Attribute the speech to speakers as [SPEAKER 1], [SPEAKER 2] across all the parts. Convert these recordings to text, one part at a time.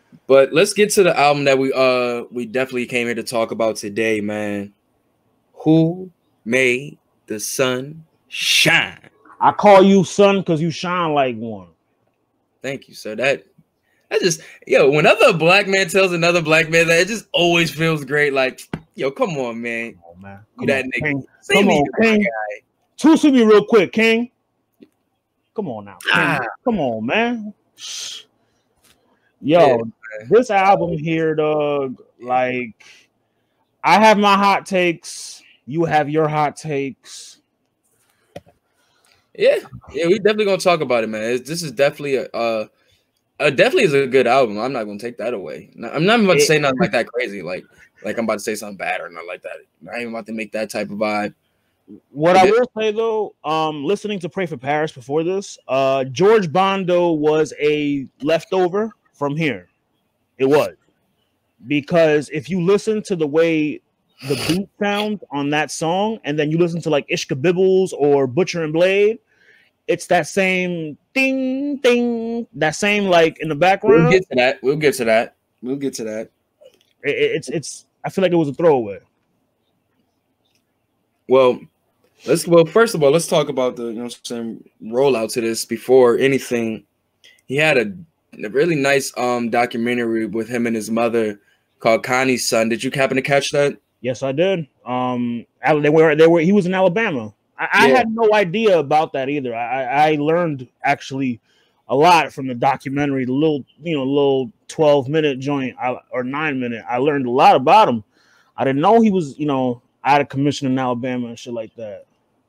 [SPEAKER 1] But let's get to the album that we definitely came here to talk about today, man. Who made the sun shine?
[SPEAKER 2] I call you son because you shine like one.
[SPEAKER 1] Thank you, sir. That just, yo, whenever a black man tells another black man that, it just always feels great. Like, yo, come on, man.
[SPEAKER 2] Come on, man.
[SPEAKER 1] You that nigga.
[SPEAKER 2] King. Come on, King. Two me real quick, King. Come on now, King. Come on, man. Yo, yeah, this album here, dog, like, I have my hot takes. You have your hot takes.
[SPEAKER 1] Yeah, we definitely gonna talk about it, man. This is definitely definitely is a good album. I'm not gonna take that away. I'm not about to say nothing like that crazy, like I'm about to say something bad or nothing like that. I ain't about to make that type of vibe.
[SPEAKER 2] What I will say though, listening to Pray for Paris before this, George Bondo was a leftover from here. It was, because if you listen to the way the beat sounds on that song, and then you listen to like Ishka Bibbles or Butcher and Blade, it's that same ding ding, that same like in the background.
[SPEAKER 1] We'll get to that.
[SPEAKER 2] It's. I feel like it was a throwaway.
[SPEAKER 1] Well, first of all, let's talk about the rollout to this. Before anything, he had a really nice documentary with him and his mother called Connie's Son. Did you happen to catch that?
[SPEAKER 2] Yes, I did. They were. He was in Alabama. I had no idea about that either. I learned actually a lot from the documentary, the little 12-minute joint or 9-minute. I learned a lot about him. I didn't know he was, out of commission in Alabama and shit like that.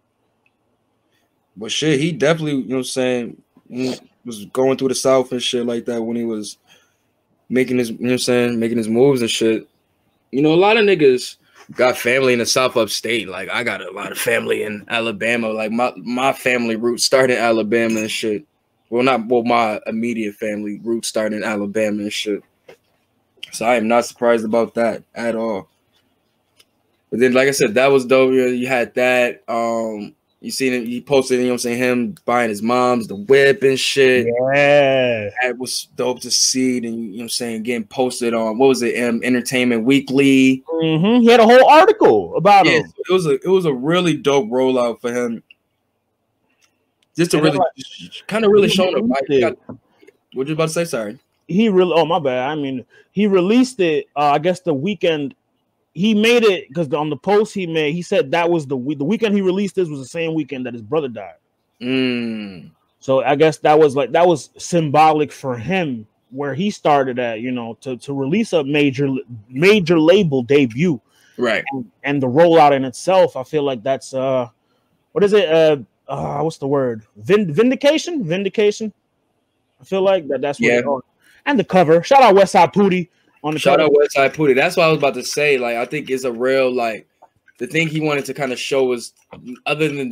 [SPEAKER 1] But shit, he definitely, was going through the South and shit like that when he was making his, making his moves and shit. A lot of niggas got family in the South upstate. Like, I got a lot of family in Alabama. Like, my family roots started in Alabama and shit. My immediate family roots started in Alabama and shit. So I am not surprised about that at all. But then, like I said, that was dope. You had that. You seen it, he posted, him buying his mom's the whip and shit.
[SPEAKER 2] Yeah.
[SPEAKER 1] That was dope to see. And getting posted on, what was it, Entertainment Weekly.
[SPEAKER 2] Mm-hmm. He had a whole article about him.
[SPEAKER 1] It was a really dope rollout for him. Just to really kind of really show him. What you about to say? Sorry.
[SPEAKER 2] My bad. I mean, he released it, I guess the weekend. He made it because on the post he made, he said that was the weekend he released this was the same weekend that his brother died. So I guess that was symbolic for him, where he started at, to release a major label debut.
[SPEAKER 1] Right.
[SPEAKER 2] And the rollout in itself, I feel like that's what is it? What's the word? Vindication? I feel like that's what it's on. And the cover. Shout out Westside Pootie.
[SPEAKER 1] Shout out Westside Pootie. That's what I was about to say. Like, I think it's a real, like, the thing he wanted to kind of show was, other than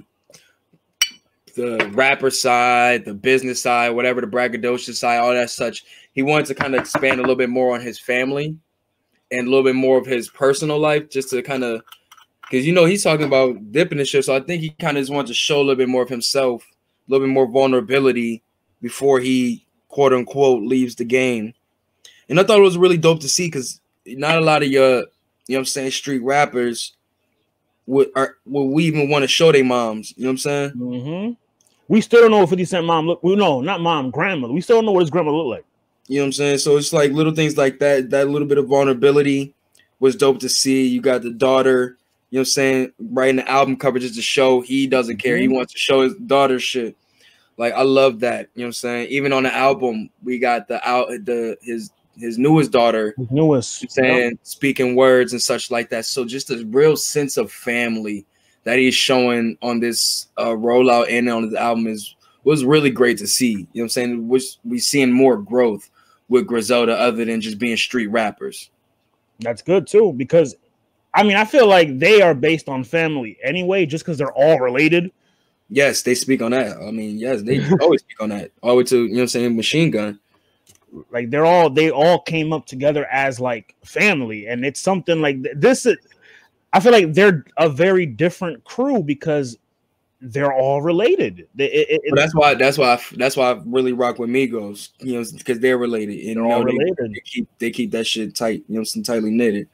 [SPEAKER 1] the rapper side, the business side, whatever, the braggadocious side, all that such, he wanted to kind of expand a little bit more on his family and a little bit more of his personal life, just to kind of, because he's talking about dipping and shit. So I think he kind of just wanted to show a little bit more of himself, a little bit more vulnerability before he, quote unquote, leaves the game. And I thought it was really dope to see, because not a lot of your, street rappers would we even want to show their moms. You know what I'm saying?
[SPEAKER 2] Mm-hmm. We still don't know what 50 Cent mom look. Well, no, not mom, grandmother. We still don't know what his grandmother looked like.
[SPEAKER 1] You know what I'm saying? So it's like little things like that. That little bit of vulnerability was dope to see. You got the daughter, writing the album cover just to show he doesn't care. He wants to show his daughter shit. Like, I love that. You know what I'm saying? Even on the album, we got his newest daughter, speaking words and such like that. So just a real sense of family that he's showing on this rollout and on the album was really great to see. You know what I'm saying? We seeing more growth with Griselda other than just being street rappers.
[SPEAKER 2] That's good too, because I feel like they are based on family anyway, just because they're all related.
[SPEAKER 1] Yes, they speak on that. Yes, they always speak on that. All the way to, Machine Gun.
[SPEAKER 2] Like they all came up together as like family, and it's something like this. I feel like they're a very different crew, because they're all related.
[SPEAKER 1] That's why I really rock with Migos, you know, because they're related and
[SPEAKER 2] they're all related.
[SPEAKER 1] They keep that shit tight, you know, some tightly knitted.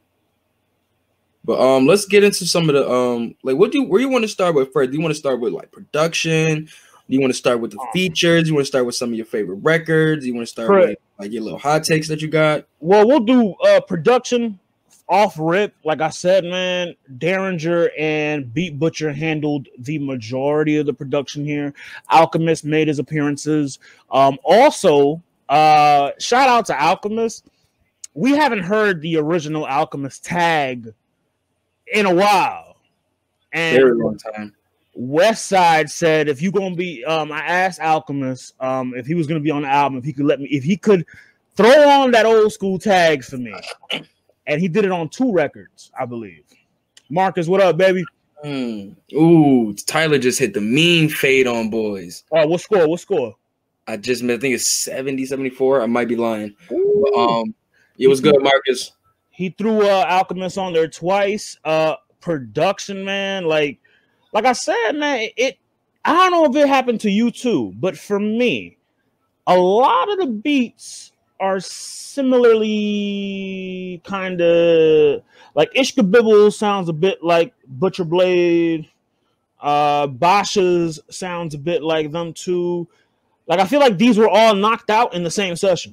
[SPEAKER 1] But let's get into some of the like where you want to start with first? Do you want to start with like production? Do you want to start with the features? You want to start with some of your favorite records? You want to start with like your little hot takes that you got?
[SPEAKER 2] Well, we'll do production off rip. Like I said, man, Derringer and Beat Butcher handled the majority of the production here. Alchemist made his appearances. Also, shout out to Alchemist. We haven't heard the original Alchemist tag in a while, and
[SPEAKER 1] very long time.
[SPEAKER 2] West Side said if you gonna be, I asked Alchemist if he was gonna be on the album, if he could throw on that old school tag for me, and he did it on 2 records, I believe. Marcus, what up, baby?
[SPEAKER 1] Ooh, Tyler just hit the mean fade on boys.
[SPEAKER 2] Oh, what score? What score?
[SPEAKER 1] I think it's 70, 74. I might be lying. But, it was good, Marcus.
[SPEAKER 2] He threw Alchemist on there twice. Production, man, like I said, man, I don't know if it happened to you too, but for me, a lot of the beats are similarly kind of like Ishkabibble sounds a bit like Butcher Blade. Basha's sounds a bit like them too. Like I feel like these were all knocked out in the same session.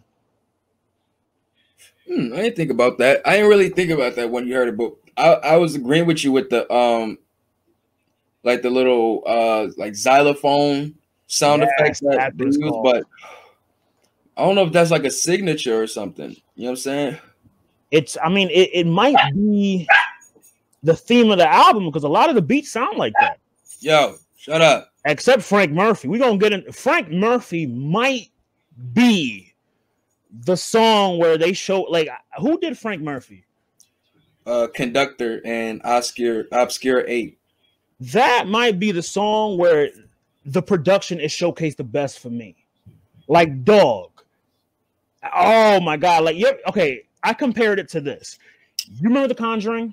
[SPEAKER 1] I didn't think about that. I didn't really think about that when you heard it, but I was agreeing with you with the like the little like xylophone sound effects that they use, but I don't know if that's like a signature or something. You know what I'm saying?
[SPEAKER 2] It might be the theme of the album because a lot of the beats sound like that.
[SPEAKER 1] Yo, shut up.
[SPEAKER 2] Except Frank Murphy. We're gonna get in. Frank Murphy might be the song where they show, like, who did Frank Murphy?
[SPEAKER 1] Conductor and Obscure 8.
[SPEAKER 2] That might be the song where the production is showcased the best for me. Like, dog. Oh my god. Like, okay, I compared it to this. You remember The Conjuring?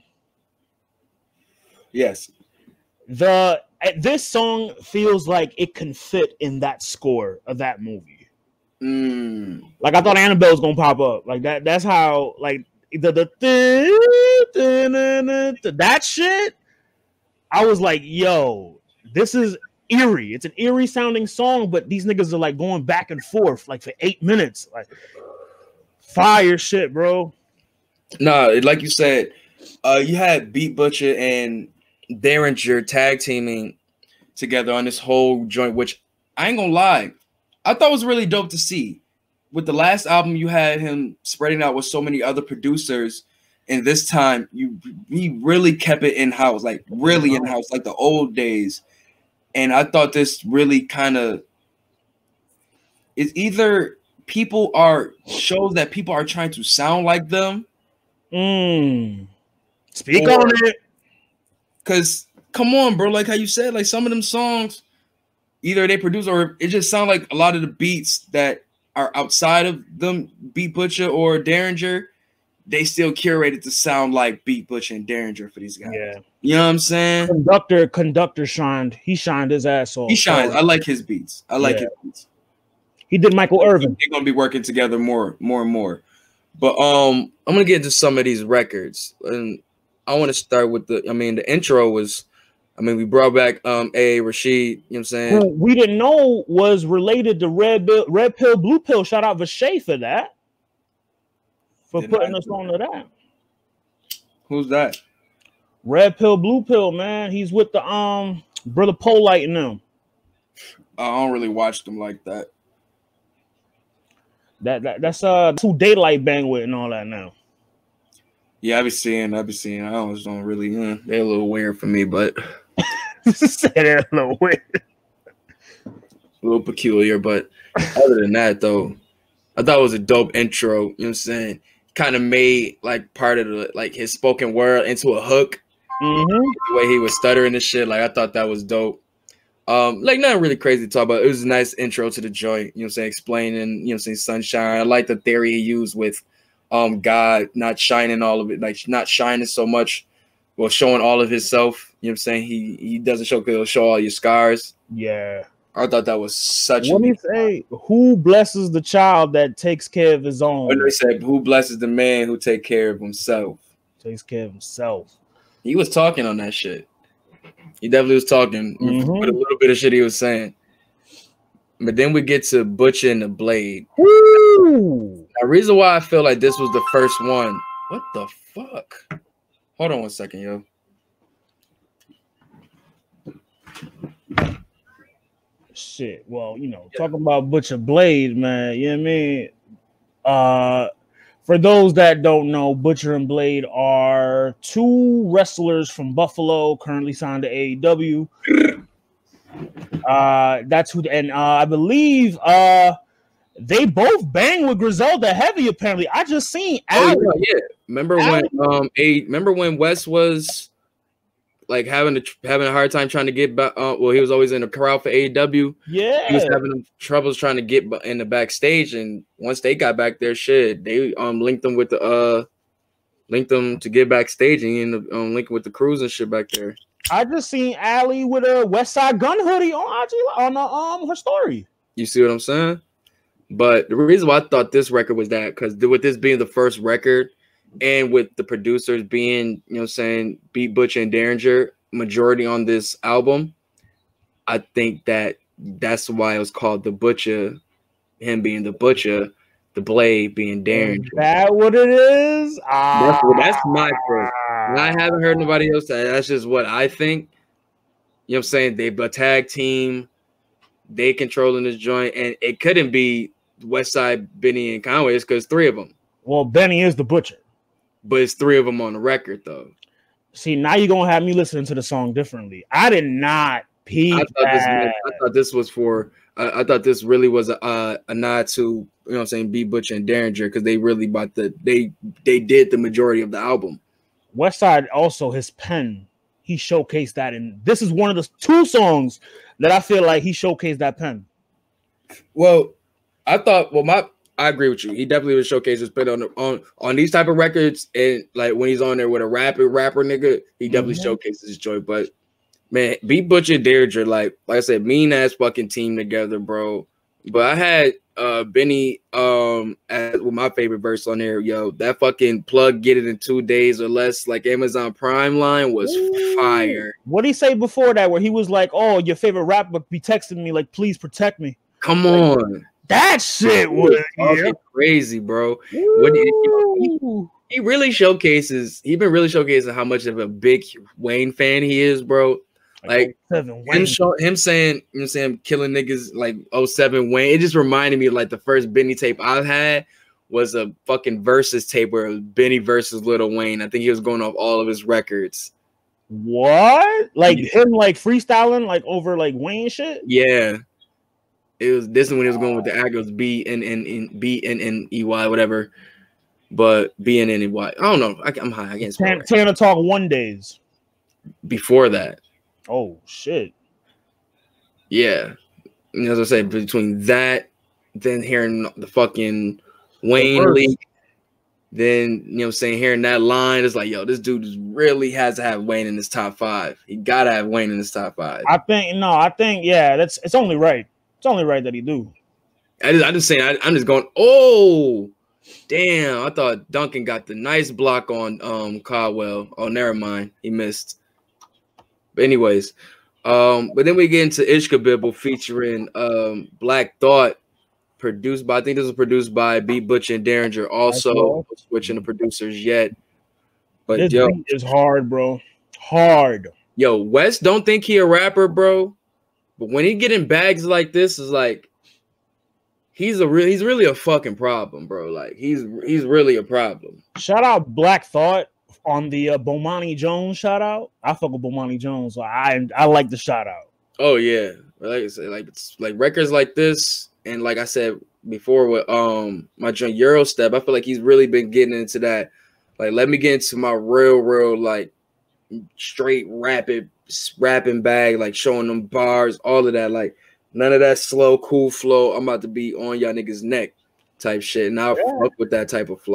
[SPEAKER 1] Yes.
[SPEAKER 2] This song feels like it can fit in that score of that movie. Like I thought Annabelle was gonna pop up like that. That's how like that shit. I was like, yo, this is eerie. It's an eerie sounding song, but these niggas are like going back and forth like for 8 minutes. Like fire shit, bro.
[SPEAKER 1] Nah, like you said, you had Beat Butcher and Derringer tag teaming together on this whole joint, which I ain't gonna lie, I thought was really dope to see. With the last album, you had him spreading out with so many other producers, and this time he really kept it in house, like really in house, like the old days. And I thought this really kind of is either shows that people are trying to sound like them.
[SPEAKER 2] Speak on it.
[SPEAKER 1] Cause come on, bro, like how you said, like some of them songs, either they produce or it just sound like a lot of the beats that are outside of them, Beat Butcher or Derringer, they still curated to sound like Beat Butcher and Derringer for these guys. Yeah. You know what I'm saying?
[SPEAKER 2] Conductor shined. He shined his ass off.
[SPEAKER 1] He shines. I like his beats. His beats.
[SPEAKER 2] He did Michael Irvin.
[SPEAKER 1] They're gonna be working together more and more. But I'm gonna get into some of these records. And I want to start with the intro was, we brought back A. Rashid, you know what I'm saying?
[SPEAKER 2] Who we didn't know was related to Red Pill, Blue Pill. Shout out Vache for that. For putting us on to that.
[SPEAKER 1] Who's that?
[SPEAKER 2] Red Pill, Blue Pill, man. He's with the Brother Polite and them.
[SPEAKER 1] I don't really watch them like that.
[SPEAKER 2] That's who Daylight bang with and all that now.
[SPEAKER 1] Yeah, I be seeing. I always don't really. They're a little weird for me, but
[SPEAKER 2] they're a little weird,
[SPEAKER 1] a little peculiar. But other than that, though, I thought it was a dope intro. You know what I'm saying? Kind of made like part of the like his spoken word into a hook. The way he was stuttering and shit, like I thought that was dope. Like nothing really crazy to talk about. It was a nice intro to the joint. You know what I'm saying? Explaining. You know what I'm saying? Sunshine. I like the theory he used with God not shining all of it, like not shining so much well, showing all of himself. You know what I'm saying? He doesn't show because he'll show all your scars.
[SPEAKER 2] Yeah.
[SPEAKER 1] I thought that was such
[SPEAKER 2] what
[SPEAKER 1] a.
[SPEAKER 2] do you say? Who blesses the child that takes care of his own?
[SPEAKER 1] When they said, "Who blesses the man who take care of himself?"
[SPEAKER 2] Takes care of himself.
[SPEAKER 1] He was talking on that shit. He definitely was talking with a little bit of shit he was saying. But then we get to Butcher and the Blade.
[SPEAKER 2] Woo!
[SPEAKER 1] The reason why I feel like this was the first one. What the fuck? Hold on 1 second, yo.
[SPEAKER 2] Shit. Well, talking about Butcher Blade, man. You know what I mean? For those that don't know, Butcher and Blade are two wrestlers from Buffalo, currently signed to AEW. That's who, and I believe they both bang with Griselda heavy. Apparently, I just seen.
[SPEAKER 1] Yeah. Remember when Wes was like having a hard time trying to get back? Well, he was always in the crowd for AEW.
[SPEAKER 2] Yeah,
[SPEAKER 1] he was having troubles trying to get in the backstage, and once they got back there, shit, they linked them to get backstage, and he ended up linking with the crews and shit back there.
[SPEAKER 2] I just seen Allie with a West Side Gun hoodie on her story. You
[SPEAKER 1] see what I'm saying? But the reason why I thought this record was that, because with this being the first record, and with the producers being, Beat Butcher and Derringer majority on this album, I think that's why it was called The Butcher, him being The Butcher, The Blade being Derringer.
[SPEAKER 2] Is that what it is?
[SPEAKER 1] That's my first. And I haven't heard nobody else say that. That's just what I think. You know what I'm saying? They've a tag team. They controlling this joint. And it couldn't be Westside, Benny, and Conway. It's because three of them.
[SPEAKER 2] Well, Benny is the Butcher.
[SPEAKER 1] But it's three of them on the record, though.
[SPEAKER 2] See, now you're going to have me listening to the song differently. I did not peep
[SPEAKER 1] I thought this was for... I thought this really was a nod to, Beat Butcher and Derringer, because they really they did the majority of the album.
[SPEAKER 2] Westside also, his pen, he showcased that, and this is one of the two songs that I feel like he showcased that pen.
[SPEAKER 1] Well, I agree with you. He definitely would showcase his pen on these type of records, and like when he's on there with a rapper nigga, he definitely showcases his joy. But man, Beat Butcher and Derringer, like I said, mean ass fucking team together, bro. But I had Benny with my favorite verse on there, yo. That fucking plug get it in 2 days or less, like Amazon Prime line was fire.
[SPEAKER 2] What did he say before that? Where he was like, "Oh, your favorite rapper be texting me like, please protect me."
[SPEAKER 1] Come on,
[SPEAKER 2] that shit was
[SPEAKER 1] crazy, bro. He really showcases. He been really showcasing how much of a big Wayne fan he is, bro. Like him saying, killing niggas like 07 Wayne. It just reminded me of like the first Benny tape I had was a fucking versus tape where it was Benny versus Lil Wayne. I think he was going off all of his records.
[SPEAKER 2] What? Like him like freestyling like over like Wayne shit?
[SPEAKER 1] Yeah. It was this when he was going with the Agos B and EY, whatever. But B and EY. I don't know. I'm high. I can't
[SPEAKER 2] Tanner Talk 1 days.
[SPEAKER 1] Before that.
[SPEAKER 2] Oh shit.
[SPEAKER 1] Yeah. And as I say, between that, then hearing the fucking Wayne leak, then hearing that line, it's like, yo, this dude really has to have Wayne in his top 5. He gotta have Wayne in his top 5.
[SPEAKER 2] I think yeah, it's only right. It's only right that he do.
[SPEAKER 1] I'm just going, oh damn. I thought Duncan got the nice block on Caldwell. Oh, never mind. He missed. But anyways, but then we get into Ishkabibble featuring Black Thought, I think this was produced by Beat Butcher and Derringer. Also switching the producers yet. But
[SPEAKER 2] this beat is hard, bro. Hard.
[SPEAKER 1] Yo, Wes don't think he a rapper, bro. But when he getting bags like this, is like he's really a fucking problem, bro. Like he's really a problem.
[SPEAKER 2] Shout out Black Thought on the Bomani Jones shout out. I fuck with Bomani Jones, so I like the shout out.
[SPEAKER 1] Oh yeah, like I said, it's like records like this, and like I said before with my joint Eurostep, I feel like he's really been getting into that. Like, let me get into my real like straight rapping bag, like showing them bars, all of that. Like none of that slow, cool flow. I'm about to be on y'all niggas' neck type shit, and I'll fuck with that type of flow.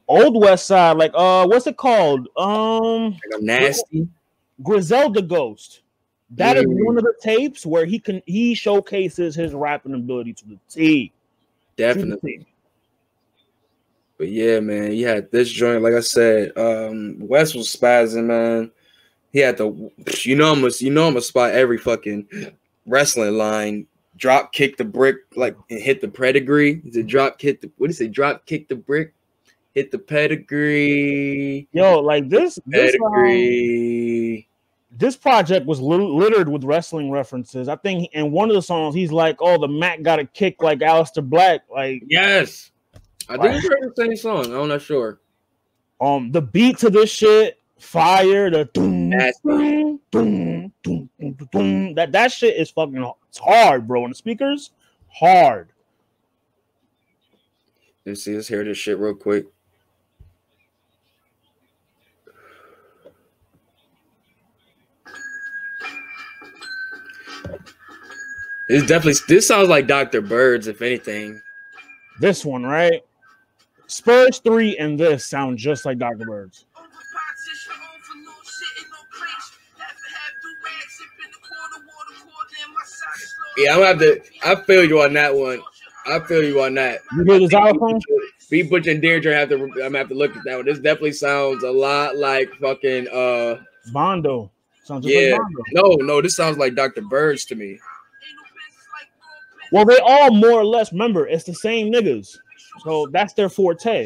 [SPEAKER 2] Old West Side, like what's it called?
[SPEAKER 1] Like I'm nasty.
[SPEAKER 2] Griselda Ghost. That is one of the tapes where he showcases his rapping ability to the T.
[SPEAKER 1] Definitely. But yeah, man, he had this joint. Like I said, West was spazzing, man. He had the, I'm gonna spot every fucking wrestling line. Drop kick the brick, like, and hit the pedigree. Is it drop kick the, what do you say? Drop kick the brick, hit the pedigree.
[SPEAKER 2] Yo, like this
[SPEAKER 1] pedigree.
[SPEAKER 2] This project was littered with wrestling references. I think in one of the songs, he's like, "Oh, the Mac got a kick like Aleister Black." Like,
[SPEAKER 1] yes, I think we heard the same song. I'm not sure.
[SPEAKER 2] The beat to this shit, fire. The that shit is fucking. It's hard, bro. And the speakers, hard.
[SPEAKER 1] Let's hear this shit real quick. This sounds like Dr. Bird's, if anything.
[SPEAKER 2] This one, right? Spurs 3 and this sound just like Dr. Bird's.
[SPEAKER 1] Yeah, I feel you on that one. I feel you on that.
[SPEAKER 2] You hear the xylophone?
[SPEAKER 1] B Butch and Deirdre I'm gonna have to look at that one. This definitely sounds a lot like fucking
[SPEAKER 2] Bondo. Sounds just like
[SPEAKER 1] Bondo. No, this sounds like Dr. Bird's to me.
[SPEAKER 2] Well, they all more or less, remember, it's the same niggas. So that's their forte.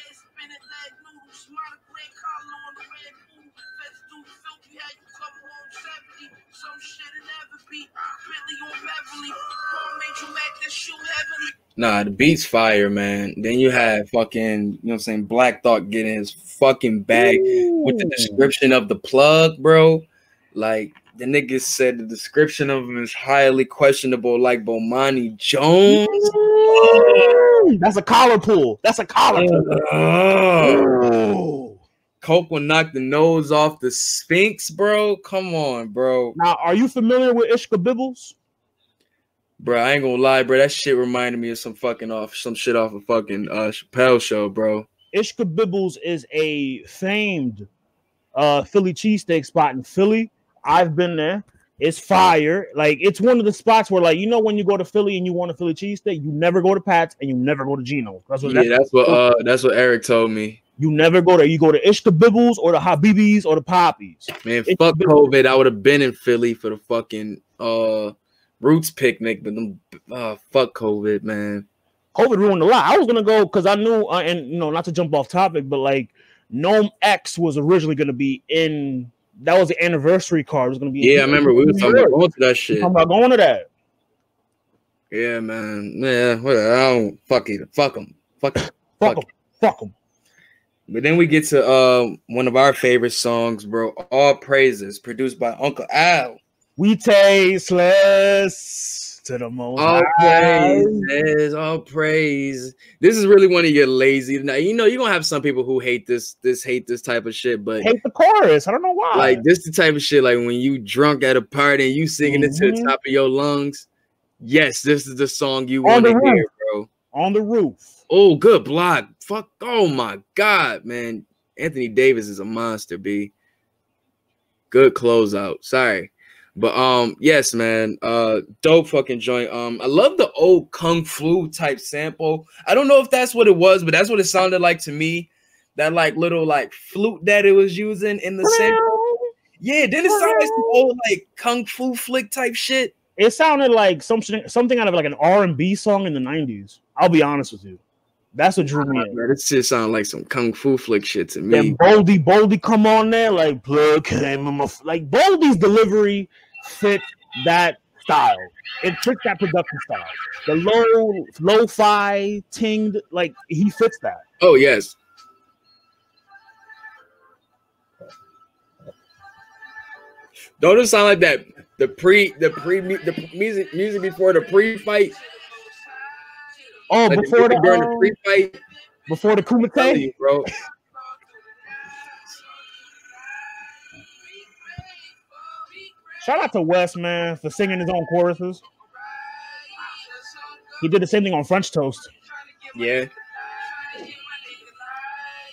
[SPEAKER 1] Nah, the beat's fire, man. Then you had fucking, Black Thought getting his fucking bag with the description of the plug, bro. Like, the niggas said the description of him is highly questionable, like Bomani Jones.
[SPEAKER 2] That's a collar pull. That's a collar pull.
[SPEAKER 1] Coke will knock the nose off the Sphinx, bro. Come on, bro.
[SPEAKER 2] Now, are you familiar with Ishka Bibbles?
[SPEAKER 1] Bro, I ain't gonna lie, bro. That shit reminded me of some shit off a fucking Chappelle show, bro.
[SPEAKER 2] Ishka Bibbles is a famed Philly cheesesteak spot in Philly. I've been there. It's fire. Like, it's one of the spots where, like, when you go to Philly and you want a Philly cheesesteak, you never go to Pat's and you never go to Gino's. That's
[SPEAKER 1] what Eric told me.
[SPEAKER 2] You never go there. You go to Ishka Bibbles or the Habibis or the Poppies.
[SPEAKER 1] Man, fuck COVID. I would have been in Philly for the fucking Roots picnic, but fuck COVID, man.
[SPEAKER 2] COVID ruined a lot. I was gonna go because I knew, and not to jump off topic, but like Gnome X was originally gonna be in. That was the anniversary card. It was gonna be.
[SPEAKER 1] Yeah, I remember we were talking about going to that shit.
[SPEAKER 2] Talking about going to that.
[SPEAKER 1] Yeah, man. Yeah, I don't fuck them. Fuck them. But then we get to one of our favorite songs, bro. All Praises, produced by Uncle Al.
[SPEAKER 2] We taste less to the most.
[SPEAKER 1] All praise. This is really one of your lazy. Now, you're gonna have some people who hate this type of shit, but
[SPEAKER 2] hate the chorus. I don't know why.
[SPEAKER 1] Like, this the type of shit, like when you drunk at a party and you singing it to the top of your lungs. Yes, this is the song you want to hear, bro.
[SPEAKER 2] On the Roof.
[SPEAKER 1] Oh, good block. Fuck. Oh my God, man. Anthony Davis is a monster, B. Good closeout. Sorry. But yes, man, dope fucking joint. I love the old Kung Fu type sample. I don't know if that's what it was, but that's what it sounded like to me. That like little like flute that it was using in the sample. Yeah, didn't it sound like some old like Kung Fu flick type shit?
[SPEAKER 2] It sounded like something out of like an R&B song in the 90s. I'll be honest with you. That's what drew me in.
[SPEAKER 1] This shit sound like some Kung Fu flick shit to me.
[SPEAKER 2] And Boldy come on there like plug came in my like Boldy's delivery fit that style. It fits that production style. The lo-fi tinged, like he fits that.
[SPEAKER 1] Oh yes. Don't it sound like that? The music before the pre-fight.
[SPEAKER 2] Oh, like before
[SPEAKER 1] during the pre-fight,
[SPEAKER 2] before the Kumite,
[SPEAKER 1] bro.
[SPEAKER 2] Shout out to Wes, man, for singing his own choruses. He did the same thing on French Toast.
[SPEAKER 1] Yeah.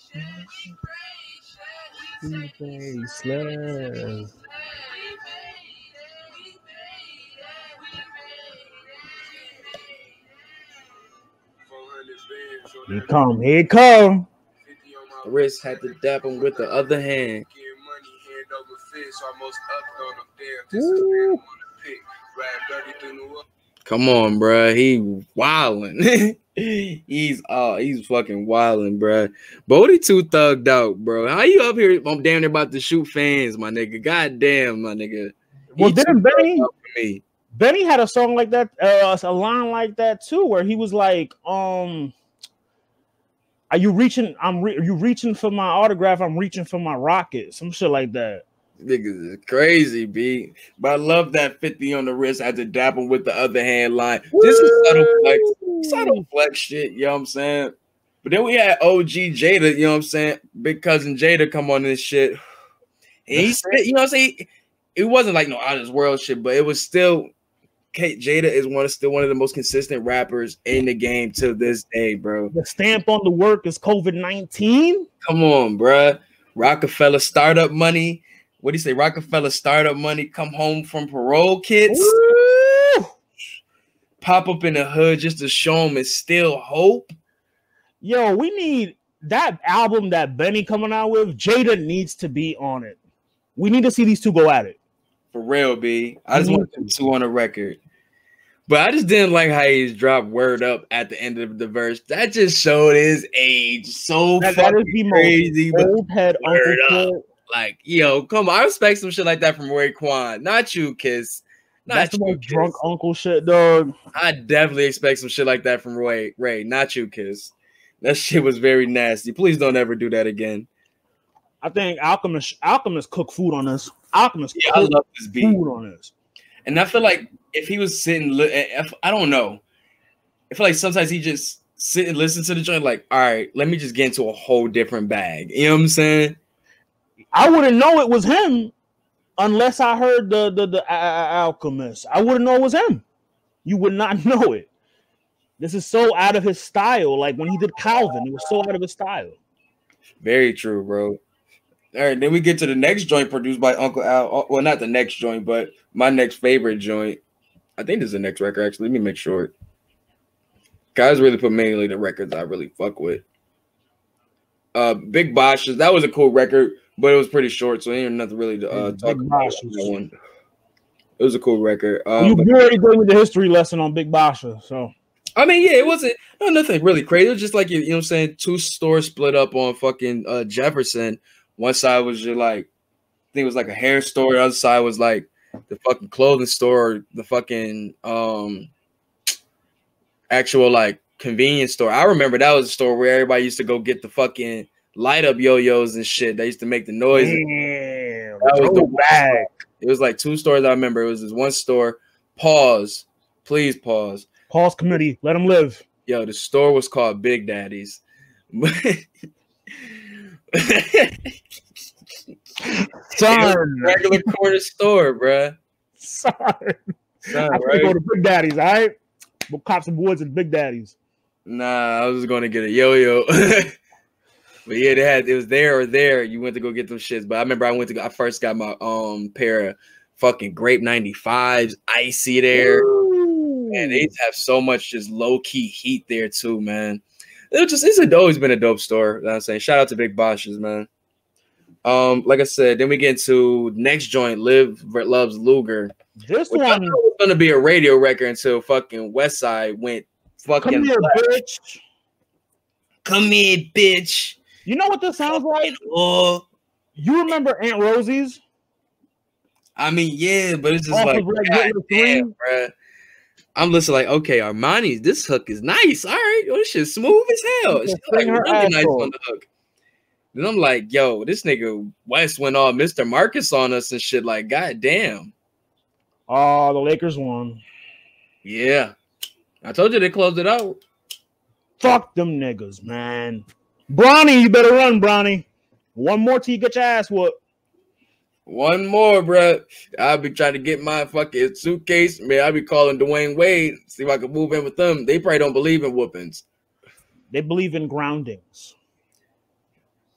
[SPEAKER 2] Here come, here come.
[SPEAKER 1] Wrist had to dap him with the other hand. Come on, bro. He wildin'. he's fucking wildin', bro. Bodie too thugged out, bro. How you up here? I'm damn near about to shoot fans, my nigga. God damn, my nigga.
[SPEAKER 2] Well, then Benny had a song like that, a line like that too, where he was like, "Are you reaching? Are you reaching for my autograph? I'm reaching for my rocket." Some shit like that.
[SPEAKER 1] Niggas is crazy, B. But I love that 50 on the wrist. I had to dap him with the other hand line. Woo! This is subtle flex shit, you know what I'm saying? But then we had OG Jada, you know what I'm saying? Big cousin Jada come on this shit. And he said, you know what I'm saying? It wasn't like no out of this world shit, but it was still Jada is still one of the most consistent rappers in the game to this day, bro.
[SPEAKER 2] The stamp on the work is COVID-19.
[SPEAKER 1] Come on, bro. Rockefeller startup money. What do you say? Rockefeller startup money, come home from parole, kids. Woo! Pop up in the hood just to show them it's still hope.
[SPEAKER 2] Yo, we need that album that Benny coming out with. Jada needs to be on it. We need to see these two go at it.
[SPEAKER 1] For real, B. I just want them two on the record. But I just didn't like how he dropped word up at the end of the verse. That just showed his age. That is the crazy.
[SPEAKER 2] Old head uncle.
[SPEAKER 1] Like, yo, come on. I respect some shit like that from Raekwon. Not you, Kiss.
[SPEAKER 2] That's the most drunk uncle shit, dog.
[SPEAKER 1] I definitely expect some shit like that from Ray. Not you, Kiss. That shit was very nasty. Please don't ever do that again.
[SPEAKER 2] I think Alchemist cooked food on this. Alchemist
[SPEAKER 1] I love this beat.
[SPEAKER 2] Food on this.
[SPEAKER 1] And I feel like if he was sitting, I don't know. I feel like sometimes he just sit and listen to the joint like, all right, let me just get into a whole different bag. You know what I'm saying?
[SPEAKER 2] I wouldn't know it was him unless I heard the Alchemist. I wouldn't know it was him. You would not know it. This is so out of his style. Like when he did Calvin, it was so out of his style.
[SPEAKER 1] Very true, bro. All right, then we get to the next joint produced by Uncle Al. Well, not the next joint, but my next favorite joint. I think this is the next record, actually. Let me make sure. Guys really put mainly the records I really fuck with. Big Boshes. That was a cool record, but it was pretty short, so ain't nothing really to talk about that one. It was a cool record.
[SPEAKER 2] You already gave me the history lesson on Big Basha, so.
[SPEAKER 1] I mean, yeah, it wasn't nothing really crazy. It was just like, you know what I'm saying, two stores split up on fucking Jefferson. One side was just like, I think it was like a hair store. The other side was like the fucking clothing store, the fucking actual like convenience store. I remember that was a store where everybody used to go get the fucking light up yo-yos and shit. They used to make the noise.
[SPEAKER 2] Damn,
[SPEAKER 1] that was the bag. It was like two stores I remember. It was this one store. Pause. Please pause.
[SPEAKER 2] Pause committee. Let them live.
[SPEAKER 1] Yo, the store was called Big Daddy's.
[SPEAKER 2] Son,
[SPEAKER 1] regular corner store, bruh.
[SPEAKER 2] Son, I right? Go to Big Daddy's, all right? We'll cop some woods at Big Daddy's.
[SPEAKER 1] Nah, I was going to get a yo-yo. But yeah, it was there or there. You went to go get them shits. But I remember I first got my pair of fucking Grape 95s, icy there. Ooh. And they have so much just low-key heat there too, man. It's always been a dope store. You know what I'm saying? Shout out to Big Boshes, man. Like I said, then we get into next joint, Liv Loves Luger.
[SPEAKER 2] This one
[SPEAKER 1] was gonna be a radio record until fucking Westside went fucking.
[SPEAKER 2] Come here, bitch.
[SPEAKER 1] Come here, bitch.
[SPEAKER 2] You know what this sounds like? You remember Aunt Rosie's?
[SPEAKER 1] I mean, yeah, but it's just like, God damn, bro. I'm listening like, okay, Armani's, this hook is nice. All right, this shit's smooth as hell. She's like really nice on the hook. Then I'm like, yo, this nigga West went all Mr. Marcus on us and shit. Like, god damn.
[SPEAKER 2] Oh, the Lakers won.
[SPEAKER 1] Yeah. I told you they closed it out.
[SPEAKER 2] Fuck them niggas, man. Bronny, you better run, Bronny. One more till you get your ass whooped.
[SPEAKER 1] One more, bro. I'll be trying to get my fucking suitcase. Man, I'll be calling Dwayne Wade, see if I can move in with them. They probably don't believe in whoopings.
[SPEAKER 2] They believe in groundings.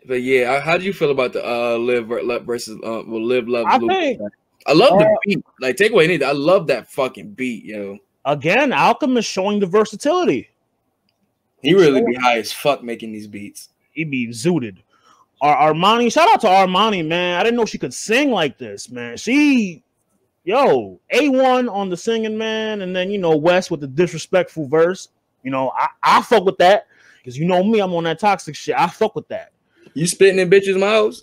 [SPEAKER 1] But yeah, how do you feel about the Live versus Live Love?
[SPEAKER 2] I think
[SPEAKER 1] I love the beat. Like, take away anything. I love that fucking beat, yo.
[SPEAKER 2] Again, Alchemist showing the versatility.
[SPEAKER 1] He really be high as fuck making these beats.
[SPEAKER 2] He be zooted. Armani, shout out to Armani, man. I didn't know she could sing like this, man. A1 on the singing, man. And then, West with the disrespectful verse. I fuck with that. Because you know me, I'm on that toxic shit. I fuck with that.
[SPEAKER 1] You spitting in bitches' mouths?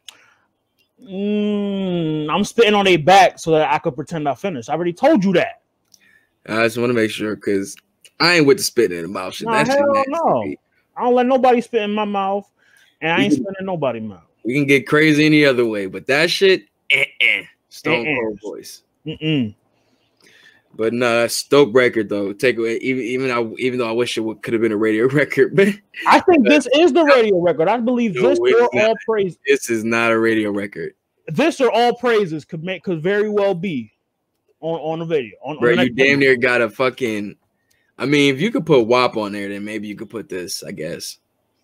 [SPEAKER 2] I'm spitting on their back so that I could pretend I finished. I already told you that.
[SPEAKER 1] I just want to make sure, because I ain't with the spitting in the mouth shit.
[SPEAKER 2] Hell no. I don't let nobody spit in my mouth, and I ain't spitting in nobody's mouth. We
[SPEAKER 1] can get crazy any other way, but that shit, Stone Cold voice. But no, that's dope record though. Take away, even though I wish it could have been a radio record, but
[SPEAKER 2] I think this is the radio record. I believe this or all praise.
[SPEAKER 1] This is not a radio record.
[SPEAKER 2] This or all praises could very well be on the video.
[SPEAKER 1] Bro, you damn near got a fucking. I mean, if you could put WAP on there, then maybe you could put this. I guess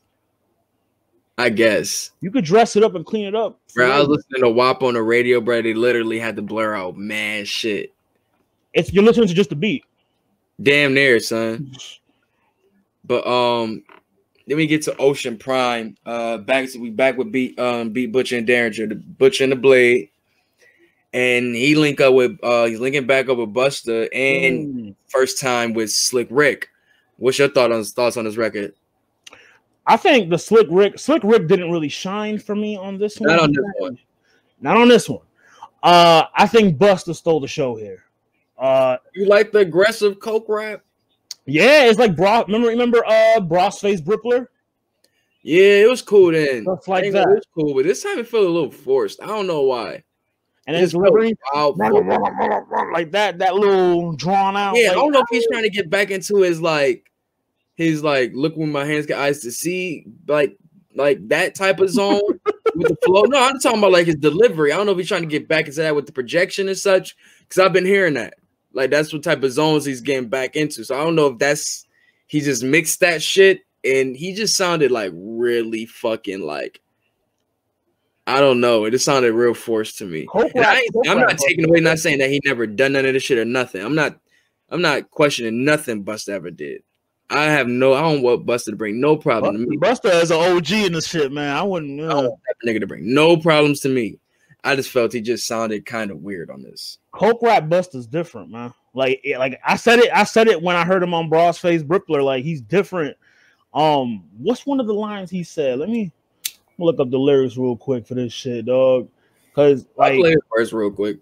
[SPEAKER 2] you could dress it up and clean it up.
[SPEAKER 1] Bro, I was listening to WAP on the radio, bro. They literally had to blur out mad shit.
[SPEAKER 2] You're listening to just the beat.
[SPEAKER 1] Damn near, son. But then we get to Ocean Prime. We back with Beat Butcher and Derringer, the Butcher and the Blade. And he's linking back up with Busta and first time with Slick Rick. What's your thoughts on this record?
[SPEAKER 2] I think the Slick Rick didn't really shine for me on this one.
[SPEAKER 1] Not on this one.
[SPEAKER 2] Not on this one. I think Busta stole the show here.
[SPEAKER 1] You like the aggressive coke rap?
[SPEAKER 2] Yeah, it's like remember Bros Face Brippler?
[SPEAKER 1] Yeah, it was cool then.
[SPEAKER 2] Stuff like that.
[SPEAKER 1] It was cool, but this time it felt a little forced. I don't know why.
[SPEAKER 2] And it's delivery like that little drawn out.
[SPEAKER 1] Yeah, I don't know if he's trying to get back into his look with my hands got eyes to see, like that type of zone with the flow. No, I'm talking about like his delivery. I don't know if he's trying to get back into that with the projection and such, because I've been hearing that. Like, that's what type of zones he's getting back into. So I don't know if he just mixed that shit and he just sounded like really fucking like, I don't know. It just sounded real forced to me. I'm not taking away, not saying that he never done none of this shit or nothing. I'm not questioning nothing Busta ever did. I don't want Busta to bring no problem to me.
[SPEAKER 2] Busta is an OG in this shit, man. I want
[SPEAKER 1] that nigga to bring no problems to me. I just felt he just sounded kind of weird on this.
[SPEAKER 2] Coke rap Busta's different, man. Like I said it when I heard him on Bros Face Brippler. Like, he's different. What's one of the lines he said? Let me look up the lyrics real quick for this shit, dog. Cause
[SPEAKER 1] I'll play it first real quick.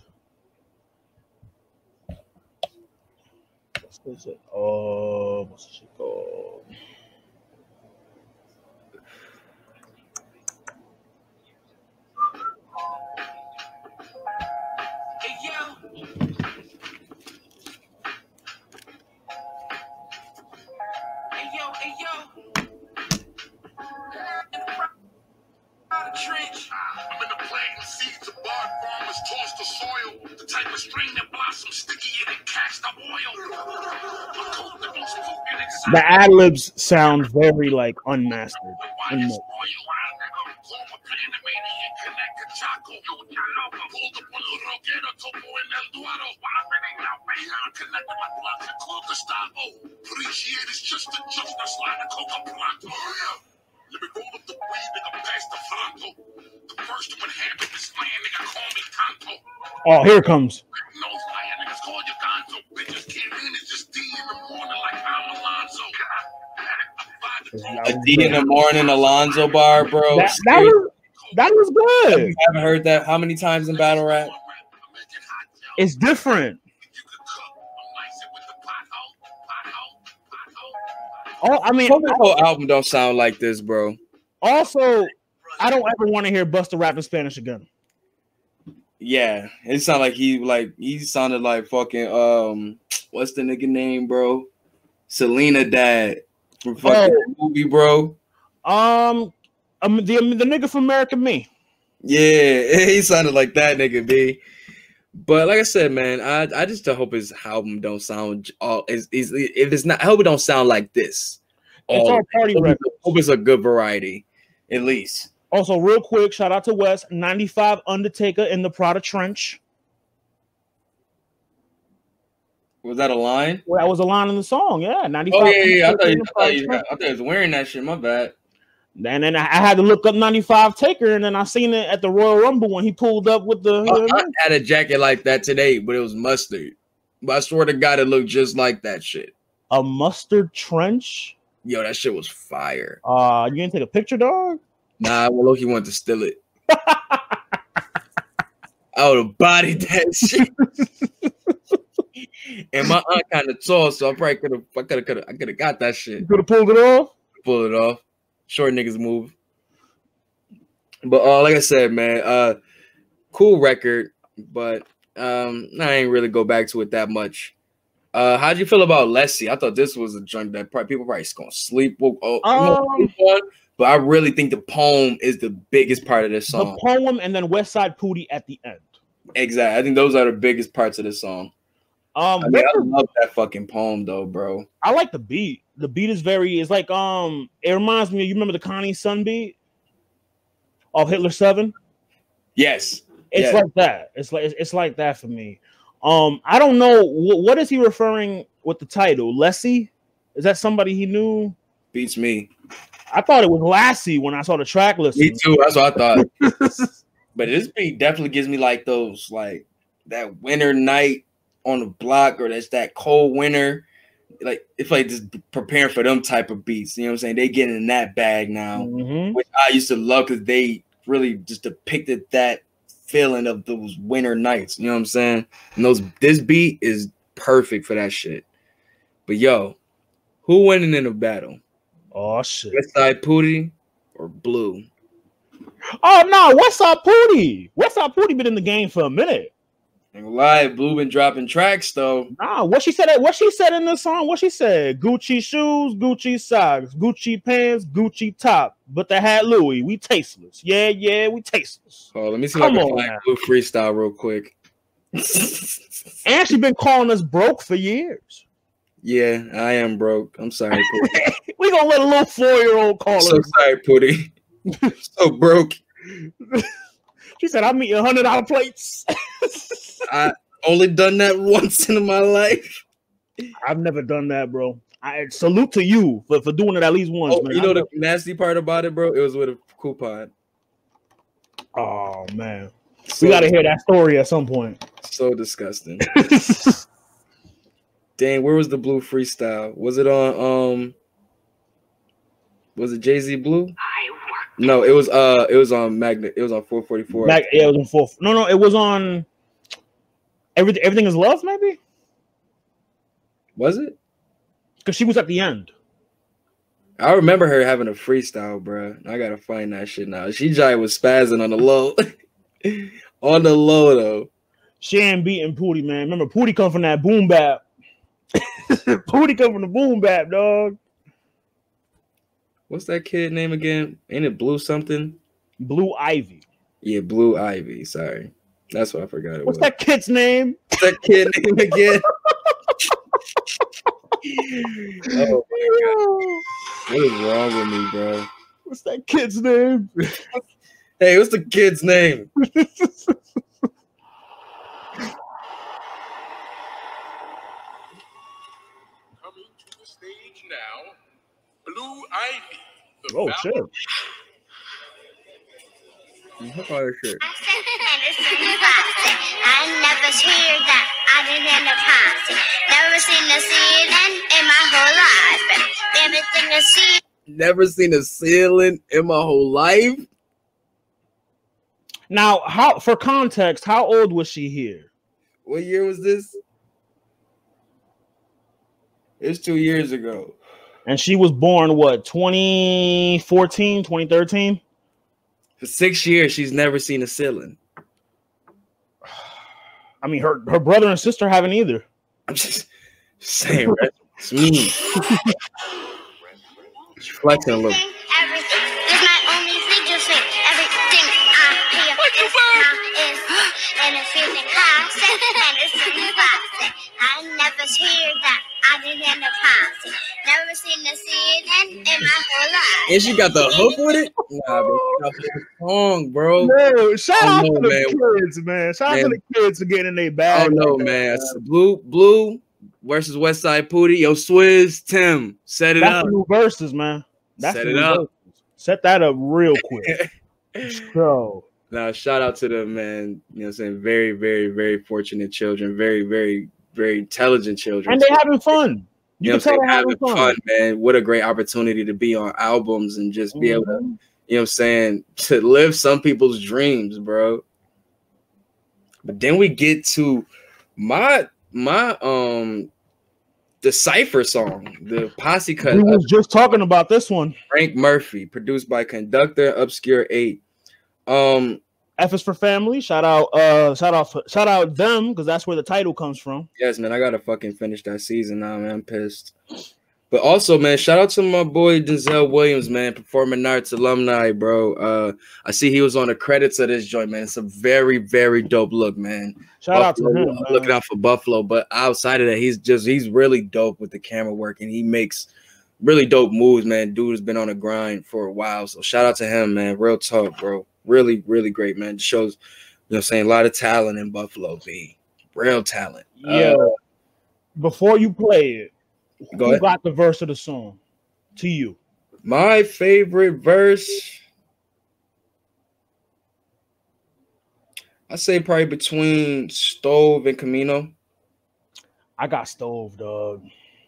[SPEAKER 2] What's it? What's the shit called?
[SPEAKER 3] Hey yo. Trench. I'm in the planting seeds of barred farmers toss the soil. The type of strain that blossoms stickier than cast up oil.
[SPEAKER 2] The ad-libs sound very like unmastered.
[SPEAKER 3] Appreciate it's just a slide of coca pronto. Let me roll up the weed, nigga, pass the Fonto. The first to inhabit this land, nigga, call me Tonto.
[SPEAKER 2] Oh, here it comes.
[SPEAKER 3] No fire, niggas call you Gonzo. Bitches came in, it's just D in the morning like I'm Alonzo.
[SPEAKER 1] A D in the morning Alonzo bar, bro.
[SPEAKER 2] That was good.
[SPEAKER 1] You haven't heard that how many times in battle rap?
[SPEAKER 2] It's different. Oh, I mean,
[SPEAKER 1] the whole album don't sound like this, bro.
[SPEAKER 2] Also, I don't ever want to hear Busta rap in Spanish again.
[SPEAKER 1] Yeah, it sounded like he sounded like fucking what's the nigga name, bro? Selena dad from fucking movie, bro.
[SPEAKER 2] The nigga from American Me.
[SPEAKER 1] Yeah, he sounded like that nigga, B. But like I said, man, I just hope his album don't sound if it's not, I hope it don't sound like this.
[SPEAKER 2] It's all party records.
[SPEAKER 1] I hope it's a good variety. At least.
[SPEAKER 2] Also, real quick, shout out to Wes. 95 Undertaker in the Prada Trench.
[SPEAKER 1] Was that a line?
[SPEAKER 2] Well, that was a line in the song. Yeah, 95.
[SPEAKER 1] Oh yeah. I thought
[SPEAKER 2] I
[SPEAKER 1] you was wearing that shit. My bad.
[SPEAKER 2] And then I had to look up 95 Taker, and then I seen it at the Royal Rumble when he pulled up with the.
[SPEAKER 1] I had a jacket like that today, but it was mustard. But I swear to God, it looked just like that shit.
[SPEAKER 2] A mustard trench.
[SPEAKER 1] Yo, that shit was fire.
[SPEAKER 2] You didn't take a picture, dog?
[SPEAKER 1] Nah, well, Loki wanted to steal it. I would have bodied that shit. And my aunt kind of tall, so I probably could have got that shit.
[SPEAKER 2] You could have pulled it off.
[SPEAKER 1] Pull it off. Short niggas move. But like I said, man, cool record, but I ain't really go back to it that much. How'd you feel about Lessie? I thought this was a joint that people probably gonna sleep on, but I really think the poem is the biggest part of this song.
[SPEAKER 2] The poem and then West Side Pootie at the end.
[SPEAKER 1] Exactly. I think those are the biggest parts of this song. I love that fucking poem though, bro.
[SPEAKER 2] I like the beat. The beat is it's like it reminds me. You remember the Connie Sun beat of Hitler 7?
[SPEAKER 1] Yes.
[SPEAKER 2] It's like that. It's like that for me. I don't know what is he referring with the title. Lessie? Is that somebody he knew?
[SPEAKER 1] Beats me.
[SPEAKER 2] I thought it was Lassie when I saw the track list.
[SPEAKER 1] Me too. That's what I thought. But this beat definitely gives me like those, like that winter night on the block, or that's that cold winter. Like it's like just preparing for them type of beats. You know what I'm saying? They getting in that bag now, which I used to love because they really just depicted that feeling of those winter nights. You know what I'm saying? And this beat is perfect for that shit. But yo, who winning in a battle?
[SPEAKER 2] Oh shit!
[SPEAKER 1] Westside Pootie or Blue?
[SPEAKER 2] Oh no, Westside Pootie. Westside Pootie been in the game for a minute.
[SPEAKER 1] Ain't gonna lie, Blue been dropping tracks though.
[SPEAKER 2] Nah, what she said in the song? What she said? Gucci shoes, Gucci socks, Gucci pants, Gucci top. But the hat Louis, we tasteless. Yeah, we tasteless.
[SPEAKER 1] Oh, let me see if I can find Blue freestyle real quick.
[SPEAKER 2] And she been calling us broke for years.
[SPEAKER 1] Yeah, I am broke. I'm sorry, Pootie.
[SPEAKER 2] We gonna let a little 4-year-old call us.
[SPEAKER 1] So sorry, Pootie. So broke.
[SPEAKER 2] She said, I'm eating $100 plates.
[SPEAKER 1] I only done that once in my life.
[SPEAKER 2] I've never done that, bro. I salute to you for doing it at least once, man.
[SPEAKER 1] You know the nasty part about it, bro? It was with a coupon.
[SPEAKER 2] Oh, man. We got to hear that story at some point.
[SPEAKER 1] So disgusting. Dang, where was the Blue freestyle? Was it on was it Jay-Z Blue? No, it was on Magnet. It was on 444.
[SPEAKER 2] Yeah, it was on 4. No, it was on Everything Is Love, maybe?
[SPEAKER 1] Was it?
[SPEAKER 2] Because she was at the end.
[SPEAKER 1] I remember her having a freestyle, bro. I gotta find that shit now. She jive was spazzing on the low. On the low though.
[SPEAKER 2] She ain't beating Pootie, man. Remember, Pootie come from that boom bap. Pootie come from the boom bap, dog.
[SPEAKER 1] What's that kid name again? Ain't it Blue something?
[SPEAKER 2] Blue Ivy.
[SPEAKER 1] Yeah, Blue Ivy. Sorry. That's what I forgot.
[SPEAKER 2] What's that kid's name?
[SPEAKER 1] What's that kid name again? Oh my God. What is wrong with me, bro?
[SPEAKER 2] What's that kid's name?
[SPEAKER 1] Hey, what's the kid's name?
[SPEAKER 3] Coming to the stage now, Blue Ivy.
[SPEAKER 2] Oh, shit.
[SPEAKER 1] Look at that shit.
[SPEAKER 4] I never hear that. I didn't end up passing. Never seen a ceiling in my whole life. Everything is seen.
[SPEAKER 1] Never seen a ceiling in my whole life.
[SPEAKER 2] Now, for context, how old was she here?
[SPEAKER 1] What year was this? It's 2 years ago.
[SPEAKER 2] And she was born, what, 2014, 2013?
[SPEAKER 1] For 6 years, she's never seen a ceiling.
[SPEAKER 2] I mean, her brother and sister haven't either.
[SPEAKER 1] I'm just saying, right? It's me. She's flexing a little.
[SPEAKER 4] Everything is my only feature thing. Everything I hear is and it's feeling hot and it's feeling hot. I never hear that. I didn't end up passing. Never seen a ceiling in my whole life.
[SPEAKER 1] And she got the hook with it. Nah, bro, got the song, bro.
[SPEAKER 2] No, shout out to the
[SPEAKER 1] man.
[SPEAKER 2] kids, man. Shout out to the kids for getting in their bag.
[SPEAKER 1] I don't know, man. Blue versus Westside Pootie. Yo, Swizz, Tim, set it up.
[SPEAKER 2] That's the new verses, man. That's
[SPEAKER 1] set it up.
[SPEAKER 2] Set that up real quick. So
[SPEAKER 1] now, shout out to them, man. You know what I'm saying? Very, very, very fortunate children. Very, very, very intelligent children.
[SPEAKER 2] And they're having fun.
[SPEAKER 1] You know what I'm saying? Having fun, man. What a great opportunity to be on albums and just be able to, you know what I'm saying, to live some people's dreams, bro. But then we get to my the Cypher song, the Posse Cut.
[SPEAKER 2] We was just talking about this one.
[SPEAKER 1] Frank Murphy, produced by Conductor, Obscure 8.
[SPEAKER 2] F is for family. Shout out them, because that's where the title comes from.
[SPEAKER 1] Yes, man. I gotta fucking finish that season now, man. I'm pissed. But also, man, shout out to my boy Denzel Williams, man, Performing Arts alumni, bro. I see he was on the credits of this joint, man. It's a very, very dope look, man.
[SPEAKER 2] Shout out to him.
[SPEAKER 1] I'm looking out for Buffalo, but outside of that, he's really dope with the camera work, and he makes really dope moves, man. Dude has been on a grind for a while, so shout out to him, man. Real talk, bro. Really, really great, man. It shows, you know what I'm saying, a lot of talent in Buffalo, B. Real talent.
[SPEAKER 2] Yeah. Before you play it,
[SPEAKER 1] who
[SPEAKER 2] got the verse of the song to you?
[SPEAKER 1] My favorite verse, I say probably between Stove and Camino.
[SPEAKER 2] I got Stove, dog.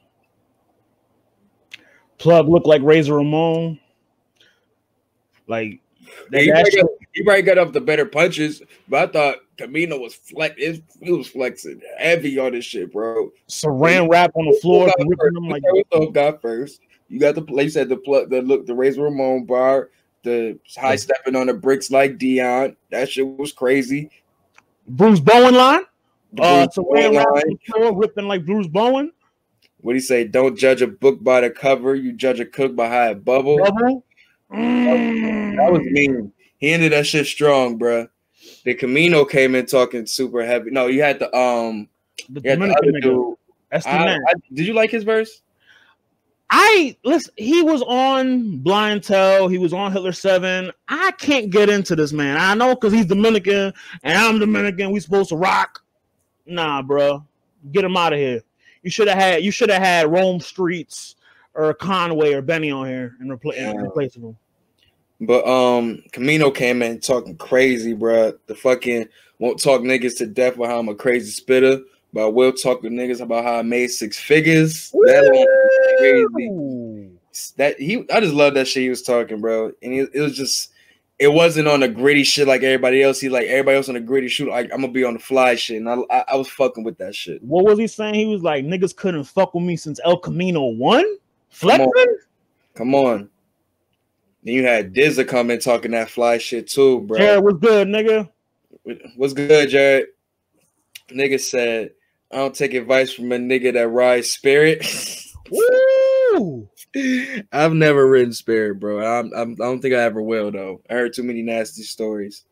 [SPEAKER 2] Plug looked like Razor Ramon. Like,
[SPEAKER 1] he probably got up the better punches, but I thought Camino was he was flexing heavy on this shit, bro.
[SPEAKER 2] Saran wrap on the floor, ripping them like
[SPEAKER 1] got first. You got the place at the Razor Ramon bar, the high stepping on the bricks like Dion. That shit was crazy.
[SPEAKER 2] Bruce Bowen line. Saran wrap on the floor, ripping like Bruce Bowen.
[SPEAKER 1] What do you say? Don't judge a book by the cover. You judge a cook by how it bubble. That was mean. He ended that shit strong, bro. The Camino came in talking super heavy. No, you had the other dude. Did you like his verse?
[SPEAKER 2] Listen, he was on Blind Tell, he was on Hitler 7. I can't get into this, man. I know because he's Dominican and I'm Dominican. We supposed to rock. Nah, bro. Get him out of here. You should have had Rome Streets or Conway or Benny on here and replace him.
[SPEAKER 1] But Camino came in talking crazy, bro. The fucking won't talk niggas to death about how I'm a crazy spitter, but I will talk to niggas about how I made 6 figures. That was crazy. I just love that shit he was talking, bro. And it was just, it wasn't on the gritty shit like everybody else. He like everybody else on the gritty shoot. Like I'm gonna be on the fly shit, and I was fucking with that shit.
[SPEAKER 2] What was he saying? He was like, niggas couldn't fuck with me since El Camino won. Flexing.
[SPEAKER 1] Come on. Then you had Dizza come in talking that fly shit too, bro.
[SPEAKER 2] Jared, what's good, nigga?
[SPEAKER 1] What's good, Jared? Nigga said, I don't take advice from a nigga that rides Spirit.
[SPEAKER 2] Woo!
[SPEAKER 1] I've never ridden Spirit, bro. I don't think I ever will, though. I heard too many nasty stories.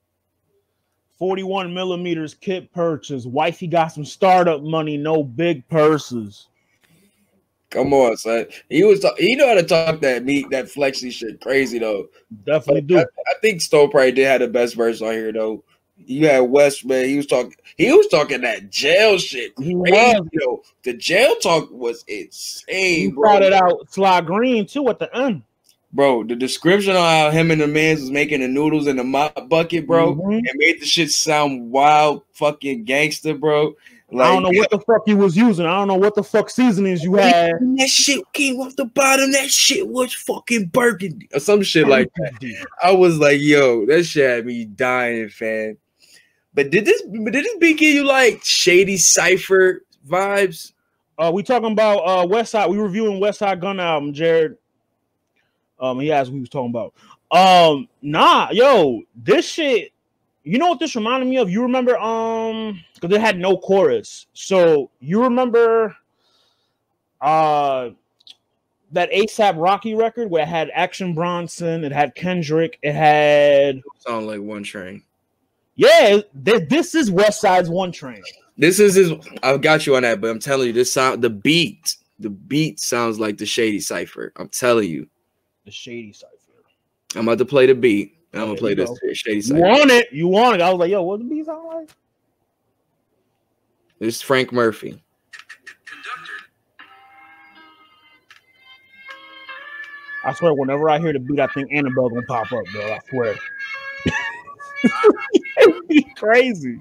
[SPEAKER 2] 41 millimeters kit purchase. Wifey got some startup money, no big purses.
[SPEAKER 1] Come on, son. He know how to talk that flexy shit crazy though.
[SPEAKER 2] Definitely do.
[SPEAKER 1] I think Stowe probably did have the best verse on here though. You had West, man. He was talking that jail shit. Crazy, yo. The jail talk was insane.
[SPEAKER 2] He brought it out Sly Green too at the end.
[SPEAKER 1] Bro, the description on how him and the man was making the noodles in the mop bucket, bro, and made the shit sound wild, fucking gangster, bro. Like,
[SPEAKER 2] I don't know what the fuck he was using. I don't know what the fuck seasonings you had.
[SPEAKER 1] That shit came off the bottom. That shit was fucking burgundy or some shit like that. I was like, yo, that shit had me dying, fam. But did this beat give you like Shady Cypher vibes?
[SPEAKER 2] We talking about Westside. We reviewing Westside Gunn album, Jared. He asked what we was talking about. Nah, yo, this shit. You know what this reminded me of? You remember, because it had no chorus. So you remember that ASAP Rocky record where it had Action Bronson, it had Kendrick, it had
[SPEAKER 1] sound like One Train.
[SPEAKER 2] Yeah, this is West Side's One Train.
[SPEAKER 1] This is his. I've got you on that, but I'm telling you, the beat sounds like the Shady Cypher. I'm telling you.
[SPEAKER 2] the Shady Cipher.
[SPEAKER 1] I'm about to play the beat. And I'm gonna play this Shady Cipher.
[SPEAKER 2] You want it? You want it? I was like, yo, what the beat sound like?
[SPEAKER 1] This is Frank Murphy.
[SPEAKER 2] I swear, whenever I hear the beat, I think Annabelle gonna pop up, bro. I swear. It'd be crazy.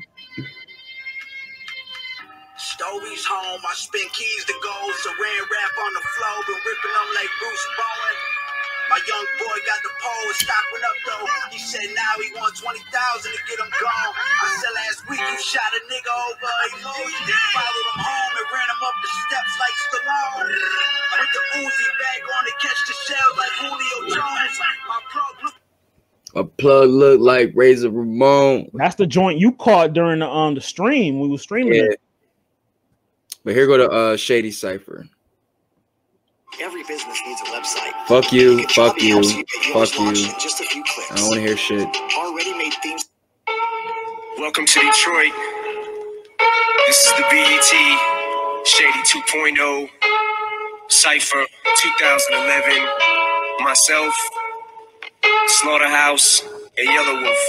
[SPEAKER 5] Stovey's home, I spin keys to gold, saran wrap on the floor, been ripping them like Bruce Bowen. My young boy got the pole, stocking up though. He said now he wants 20,000 to get him gone. I said last week you shot a nigga over emoji. Followed him home and ran him up the steps like Stallone. With the Uzi bag on to catch the shells like Julio Jones. My plug
[SPEAKER 1] looked like Razor Ramon.
[SPEAKER 2] That's the joint you caught during the stream. We were streaming it.
[SPEAKER 1] But here go to Shady Cipher.
[SPEAKER 5] Every business needs a website.
[SPEAKER 1] Fuck you, fuck you, fuck you.
[SPEAKER 5] Just a few clicks.
[SPEAKER 1] I don't want to hear shit.
[SPEAKER 5] Already made themes.
[SPEAKER 6] Welcome to Detroit. This is the BET Shady 2.0 Cipher 2011. Myself, Slaughterhouse, and Yellow Wolf.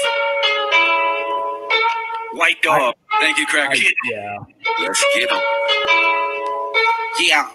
[SPEAKER 6] White Dog. Thank you, Cracker.
[SPEAKER 2] Yeah.
[SPEAKER 6] Let's get him. Yeah.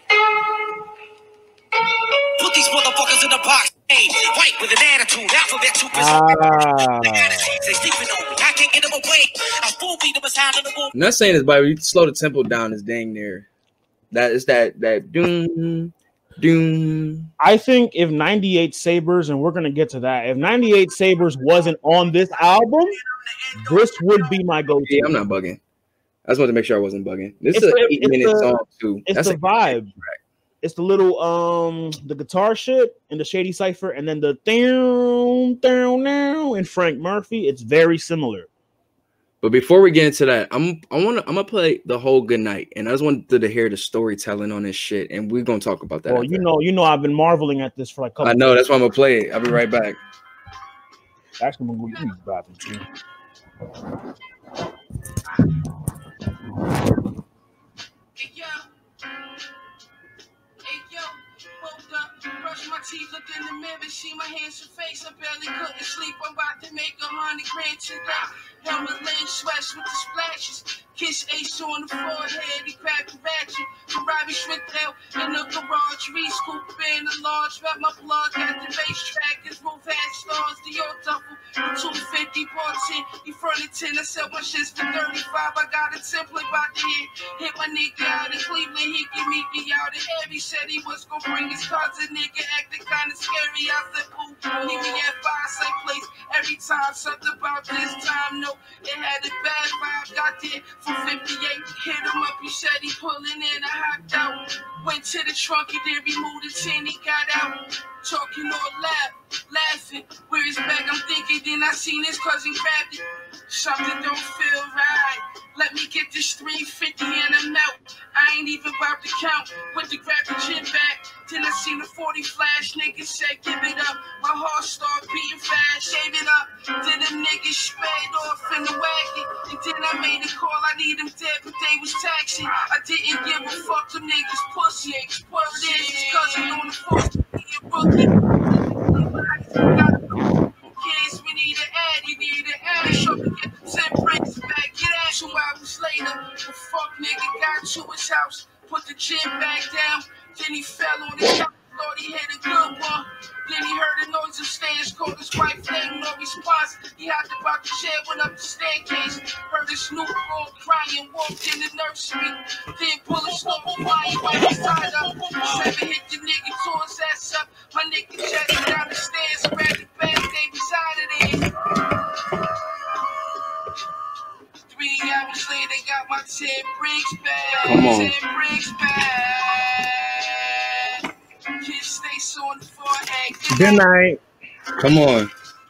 [SPEAKER 6] Put these motherfuckers in the box. Hey, white with an attitude. Alphabet 2%. They sleeping on me. I can't get them away. I full beat them aside in the womb.
[SPEAKER 1] I'm not saying this, but you slow the tempo down. Is dang near. That is that doom.
[SPEAKER 2] I think if 98 Sabres, and we're gonna get to that, if 98 Sabres wasn't on this album, this would be my go-to.
[SPEAKER 1] Yeah, I'm not bugging. I just wanted to make sure I wasn't bugging. This is an 8-minute song too.
[SPEAKER 2] It's the vibe. It's the little the guitar shit and the Shady Cipher, and then the down and Frank Murphy. It's very similar.
[SPEAKER 1] But before we get into that, I'm gonna play the whole Good Night, and I just wanted to hear the storytelling on this shit, and we're gonna talk about that.
[SPEAKER 2] Well, you know, I've been marveling at this for like a couple.
[SPEAKER 1] I know that's why I'm gonna play it. I'll be right back.
[SPEAKER 2] Actually, I'm gonna go use the bathroom too.
[SPEAKER 5] Brush my teeth, look in the mirror, see my handsome face. I barely couldn't sleep. I'm about to make 100 grand today. Helmet lane sweats with the splashes. Kiss Ace on the forehead, he cracked the ratchet. Ferrari Schmidt out in the garage. Reese Cooper in the large. Wrap my plug at the racetrack. His roof had stars. The old duffel. 250 bought 10. He fronted 10. I sell my shits for 35. I got a template about to hit my nigga out in Cleveland. He can meet me out in Harry. Said he was gonna bring his cousin. Nigga acting kinda scary. I said, ooh, leave me at 5 same place. Every time something about this time. No, it had a bad vibe. Got there for 58. Hit him up. He said he pulling in. I hopped out. Went to the trunk. He did remove the 10. He got out. Talking all loud. Laughing. Where his bag? I'm thinking. Then I seen his cousin grabbed it. Something don't feel right. Let me get this 350 and I'm out. I ain't even about to count. Went to grab the gym back. Then I seen the 40 flash. Niggas said give it up. My heart started beating fast. Gave it up. Then them niggas sprayed off in the wagon. And then I made a call. I need them dead, but they was taxing. I didn't give a fuck. Them niggas pussy. Spoiled it. His cousin on the force. He a rookie. Kids, we need an ad. You need an ad. So we get the 10 bricks back. Get out 2 hours later. The fuck nigga got to his house. Put the gym back down. Then he fell on his couch. Thought he hit a good one. Then he heard a noise upstairs. Called his wife. Name no response. He hopped about the chair. Went up the staircase. Heard his newborn crying. Walked in the nursery. Then bullets started flying. Went inside up. 7 hit the nigga. Tore his ass up. My nigga jetted down the stairs. Grabbed the bag. They was out of there. 3 hours later, got my 10 bricks back.
[SPEAKER 1] Come on.
[SPEAKER 5] 10 bricks back. Kids stay on the forehead.
[SPEAKER 2] Good night.
[SPEAKER 1] Come on.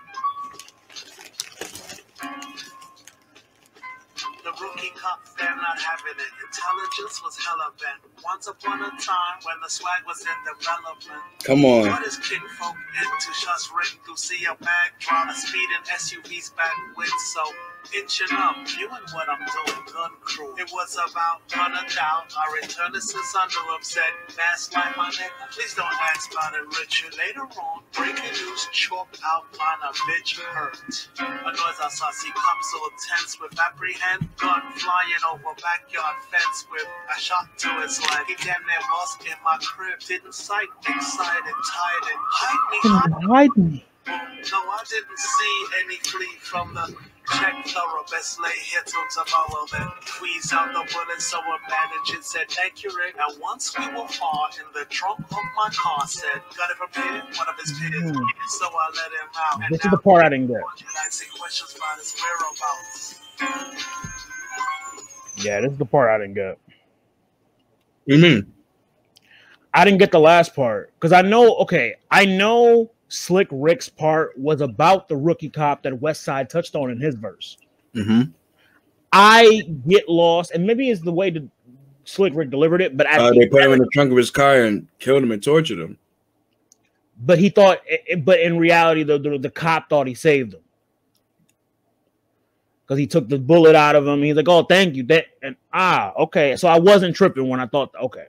[SPEAKER 5] The rookie cop, they're not having it. Intelligence was hella bent. Once upon a time when the swag was in development.
[SPEAKER 1] Come on.
[SPEAKER 5] What is kinfolk into? Shots ring through see a bag. Drama speeding SUVs back with so.
[SPEAKER 7] inching up, viewing what I'm doing, gun crew. It was about running down. I returned to since under upset. Fast like my nigga. Please don't ask about it, Richard. Later on, breaking news, chalk outline a bitch hurt. A noise I saw, see cops so tense with apprehend. Gun flying over backyard fence with a shot to his leg. He damn near bust in my crib. Didn't sight, excited, tied it. Hide me. No, I didn't see any flee from the check thorough. Best lay here till tomorrow. Then squeeze out the bullet so a manager said accurate. And once we were far in the trunk of my car, said got it prepared. One of his peers, so I let him out.
[SPEAKER 2] This is the part I didn't get.
[SPEAKER 7] Asking questions about his whereabouts.
[SPEAKER 2] Yeah, this is the part I didn't get. I didn't get the last part because I know Slick Rick's part was about the rookie cop that Westside touched on in his verse. I get lost, and maybe it's the way that Slick Rick delivered it, but
[SPEAKER 1] they put him in the trunk of his car and killed him and tortured him.
[SPEAKER 2] But he thought, but in reality, the cop thought he saved him because he took the bullet out of him. He's like, "Oh, thank you." Okay. So I wasn't tripping when I thought, okay.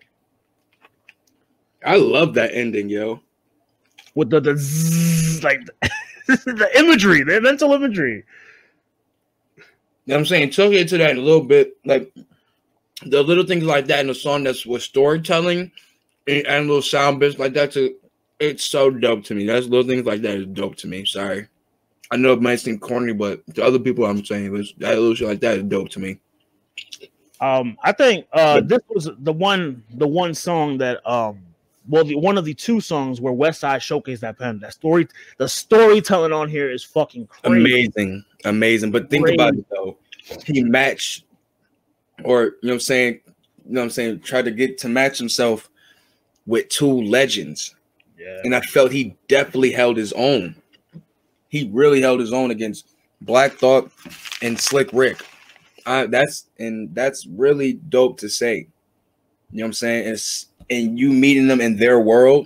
[SPEAKER 1] I love that ending, yo.
[SPEAKER 2] With the zzz, like the imagery, the mental imagery.
[SPEAKER 1] You know what I'm saying? Took it to that a little bit, like the little things like that in the song that's with storytelling and little sound bits like that. It's so dope to me. That's little things like that is dope to me. Sorry, I know it might seem corny, but to other people, I'm saying that little shit like that is dope to me.
[SPEAKER 2] I think this was the one song that one of the two songs where Westside showcased that pen. The storytelling on here is fucking crazy.
[SPEAKER 1] Amazing. But think about it though. He matched, or you know what I'm saying, tried to get to match himself with two legends. Yeah. And I felt he definitely held his own. He really held his own against Black Thought and Slick Rick. That's really dope to say. You know what I'm saying? And you meeting them in their world.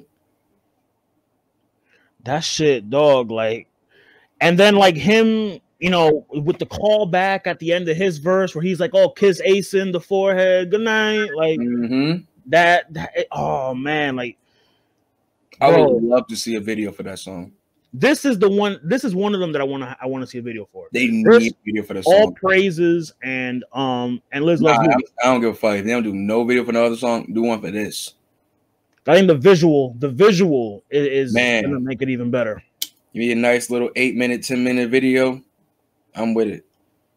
[SPEAKER 2] That shit, dog. Like, and then like him, you know, with the call back at the end of his verse where he's like, "Oh, kiss Ace in the forehead, good night." Like that. Oh man, like
[SPEAKER 1] I would love to see a video for that song.
[SPEAKER 2] This is the one. This is one of them that I want to see a video for.
[SPEAKER 1] They need a video for the song.
[SPEAKER 2] All praises and Liz loves
[SPEAKER 1] I don't give a fuck if they don't do no video for no other song. Do one for this.
[SPEAKER 2] I think the visual is gonna make it even better.
[SPEAKER 1] Give me a nice little 8-minute, 10-minute video. I'm with it.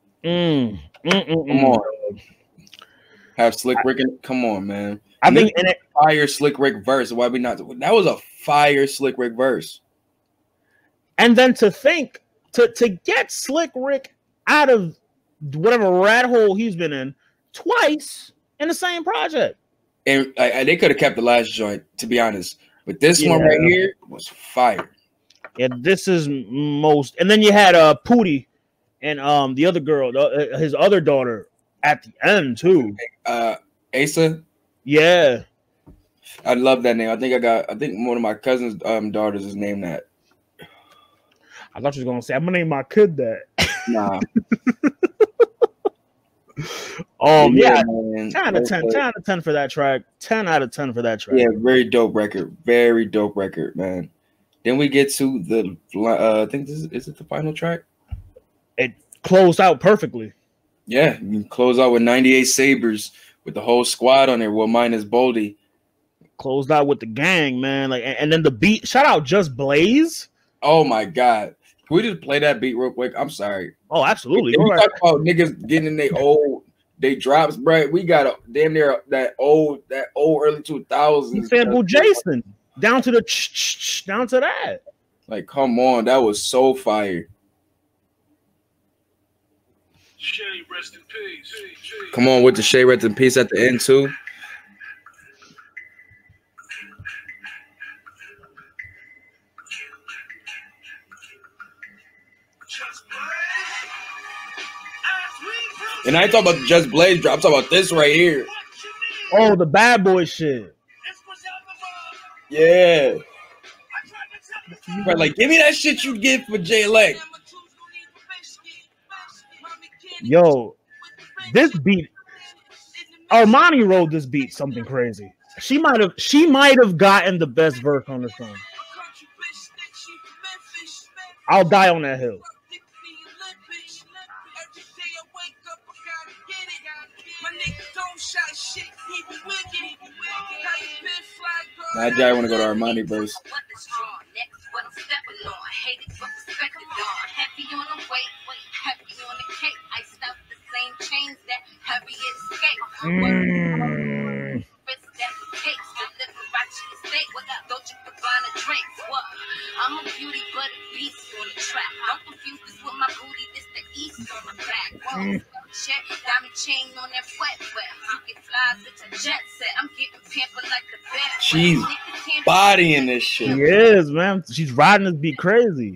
[SPEAKER 1] Come on. Have Slick Rick in it. Come on, man.
[SPEAKER 2] I think in it,
[SPEAKER 1] fire Slick Rick verse. Why we not? That was a fire Slick Rick verse.
[SPEAKER 2] And then to think to get Slick Rick out of whatever rat hole he's been in twice in the same project.
[SPEAKER 1] And they could have kept the last joint, to be honest. But this one right here was fire.
[SPEAKER 2] Yeah, this is most. And then you had Pootie and the other girl, his other daughter at the end too.
[SPEAKER 1] Asa.
[SPEAKER 2] Yeah,
[SPEAKER 1] I love that name. I think one of my cousin's daughters is named that.
[SPEAKER 2] I thought you was gonna say I'm gonna name my kid that.
[SPEAKER 1] Nah.
[SPEAKER 2] Yeah, man. 10 out of 10. 10 out of 10 for that track. 10 out of 10 for that track.
[SPEAKER 1] Yeah, very dope record. Very dope record, man. Then we get to the I think is it the final track?
[SPEAKER 2] It closed out perfectly.
[SPEAKER 1] Yeah, you close out with 98 Sabres with the whole squad on there. Well, minus Boldy.
[SPEAKER 2] Closed out with the gang, man. Like, and then the beat. Shout out Just Blaze.
[SPEAKER 1] Oh my God. Can we just play that beat real quick? I'm sorry.
[SPEAKER 2] Oh, absolutely.
[SPEAKER 1] We talk about niggas getting in they drops, bro. We got a damn near that old early 2000s.
[SPEAKER 2] Sample Jason down to down to that.
[SPEAKER 1] Like, come on, that was so fire.
[SPEAKER 3] Shady, rest in peace.
[SPEAKER 1] Come on with the Shady, rest in peace at the end too. And I ain't talking about the Just Blaze drop. I'm talking about this right here.
[SPEAKER 2] Oh, the bad boy shit.
[SPEAKER 1] Yeah. Right, like, give me that shit you get for J-Leg.
[SPEAKER 2] Yo, this beat, Armani wrote this beat something crazy. She might have gotten the best verse on the song. I'll die on that hill.
[SPEAKER 1] I just want to go to Armani verse.
[SPEAKER 6] I'm a beauty, but a beast on the track. Don't confuse this with my booty. This the east on my back. Check, diamond chain on that wet. You can fly, bitch, a jet set. I'm getting pampered like the best.
[SPEAKER 1] She's bodying this shit.
[SPEAKER 2] She is, man. She's riding this beat crazy.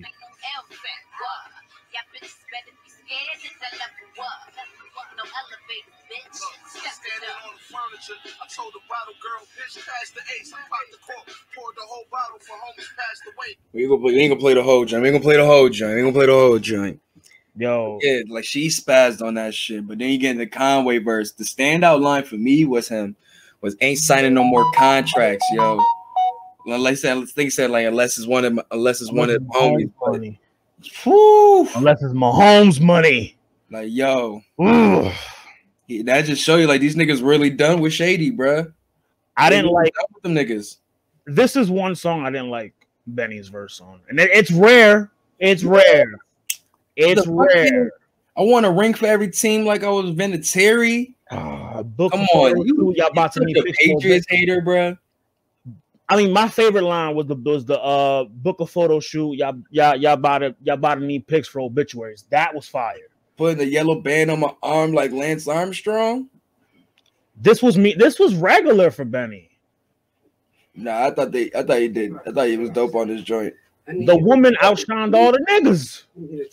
[SPEAKER 3] I told the bottle girl, bitch, pass the ace. I popped the cork, poured the whole bottle for homies passed away.
[SPEAKER 1] We ain't gonna play the whole joint. We ain't gonna play the whole joint. We ain't gonna play the whole joint.
[SPEAKER 2] Yo,
[SPEAKER 1] yeah, like she spazzed on that shit. But then you get in the Conway verse. The standout line for me was ain't signing no more contracts, yo. Like I said, I think said like unless it's one of homies money.
[SPEAKER 2] Unless it's Mahomes money.
[SPEAKER 1] Like yo. That just show you like these niggas really done with Shady, bruh.
[SPEAKER 2] I didn't like
[SPEAKER 1] with them niggas.
[SPEAKER 2] This is one song I didn't like Benny's verse on, and it's rare. It's rare. It's rare.
[SPEAKER 1] I want a ring for every team, like I was Vinatieri.
[SPEAKER 2] Come
[SPEAKER 1] on, y'all about to be a Patriots hater, bruh.
[SPEAKER 2] I mean, my favorite line was the book a photo shoot. Y'all about to need pics for obituaries. That was fire.
[SPEAKER 1] Putting the yellow band on my arm like Lance Armstrong.
[SPEAKER 2] This was regular for Benny.
[SPEAKER 1] Nah, I thought he did. I thought he was dope on this joint.
[SPEAKER 2] The woman outshined all the niggas.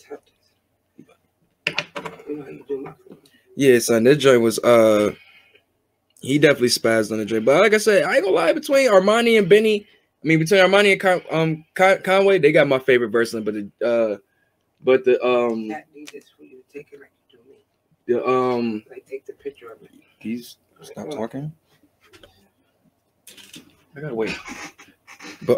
[SPEAKER 1] Yeah, son, this joint was he definitely spazzed on the joint. But like I said, I ain't gonna lie, between Armani and Benny, between Armani and Conway, they got my favorite verse on, but the
[SPEAKER 5] take it like you do me. Like take the picture of it.
[SPEAKER 1] He's stop talking. I gotta wait. But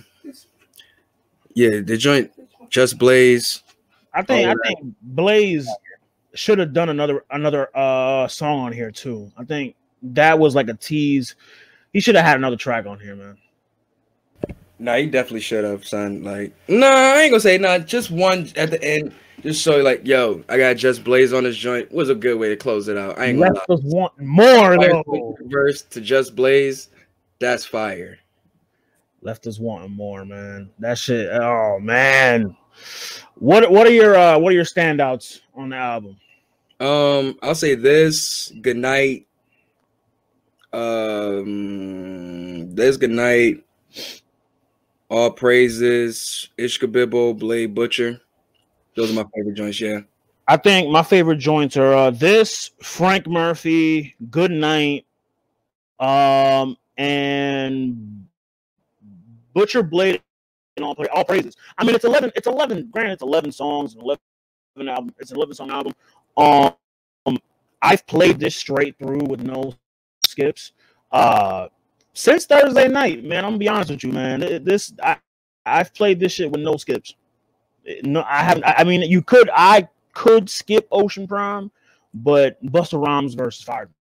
[SPEAKER 1] yeah, the joint Just Blaze.
[SPEAKER 2] I think Blaze should have done another song on here too. I think that was like a tease. He should have had another track on here, man.
[SPEAKER 1] Nah, he definitely should have, son. Like, nah, I ain't gonna say nah. Just one at the end. Just so like, yo, I got Just Blaze on this joint. Was a good way to close it out. I ain't gonna lie.
[SPEAKER 2] Left us wanting more though.
[SPEAKER 1] Verse to Just Blaze, that's fire.
[SPEAKER 2] Left us wanting more, man. That shit. Oh man. What are your standouts on the album?
[SPEAKER 1] I'll say this. Good Night. There's Good Night. All Praises. Ishkabibble, Blade Butcher. Those are my favorite joints, yeah.
[SPEAKER 2] I think my favorite joints are this, Frank Murphy, Good Night, and Butcher, Blade, and all praises. I mean, it's 11. Granted, it's 11 songs, 11 album. It's an 11-song album. I've played this straight through with no skips. Since Thursday night, man. I'm gonna be honest with you, man. I've played this shit with no skips. No, I haven't. I mean, I could skip Ocean Prime, but Busta Rhymes versus Fire.